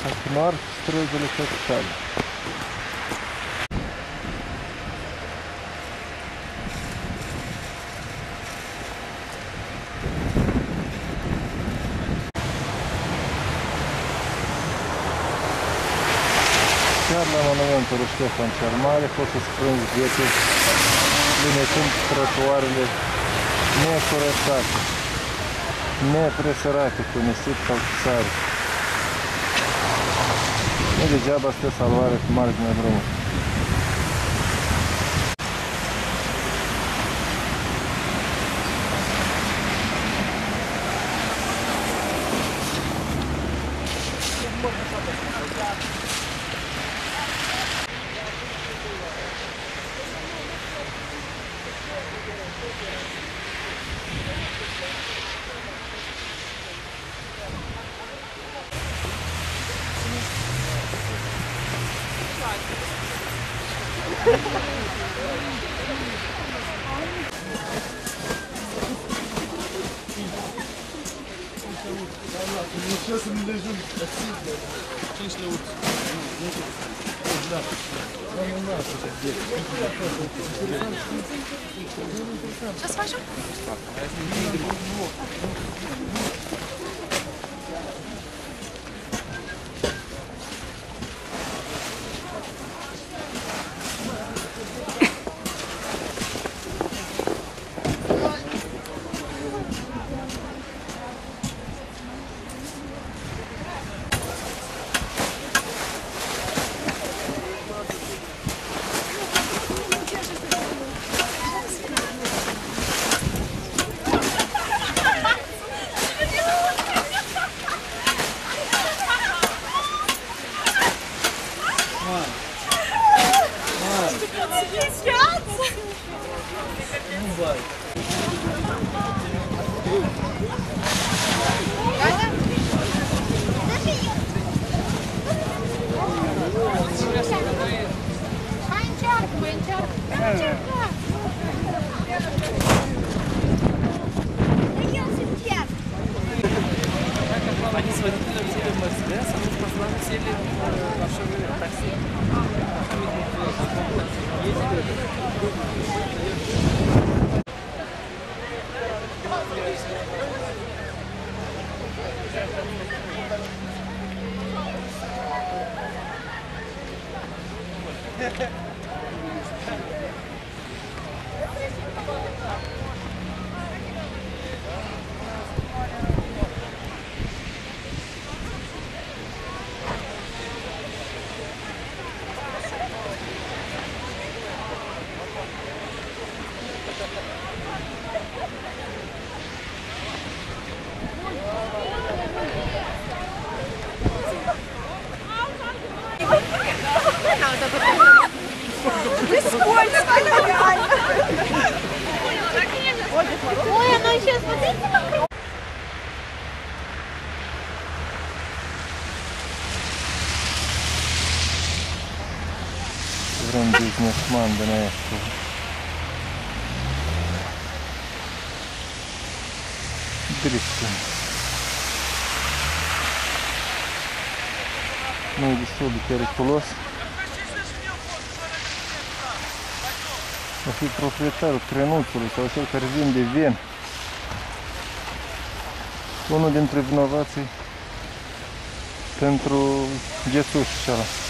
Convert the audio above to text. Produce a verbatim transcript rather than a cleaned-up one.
continuare străzile capitale. Chiar la monumentul lui Ștefan cel Mare poți să sprângi vieții linecând trotuarele necurățate, nepresărate cu nisip sau cu sare. Nu degeaba stă salvare pe marginea drumului. Сейчас не лежу. cinci lăuți. Da. Ce să facem? Они с водителем сели в Мерседес, а мы с пацанами сели в машину такси. Ты скользко, реально. Ой, оно еще, смотрите, как... Vreun businessman din aia cu... drifting. Nu e destul de periculos. Va fi proprietarul Crenuțului sau cel care vinde vin. Unul dintre vinovații pentru ghețușul ăla.